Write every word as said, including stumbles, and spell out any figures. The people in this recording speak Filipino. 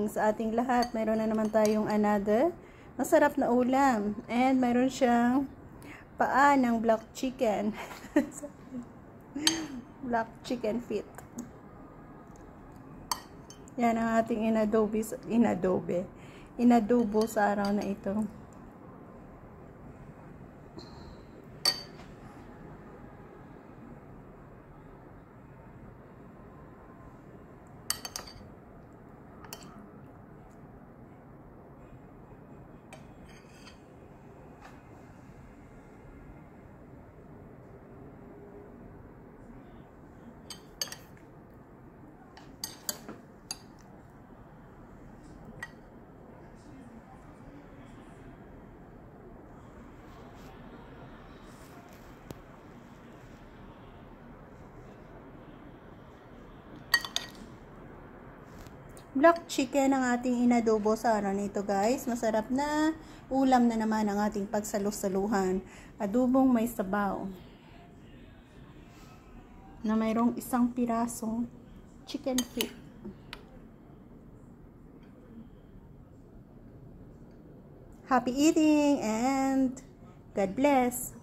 morning sa ating lahat. Mayroon na naman tayong another masarap na ulam. And mayroon siyang paa ng black chicken. Black chicken feet. Yan ang ating inadobe, inadobe. Inadobo sa araw na ito. Black chicken ang ating inadobo sa araw nito, guys. Masarap na ulam na naman ang ating pagsalusaluhan. Adobong may sabaw na mayroong isang pirasong chicken feet. Happy eating and God bless!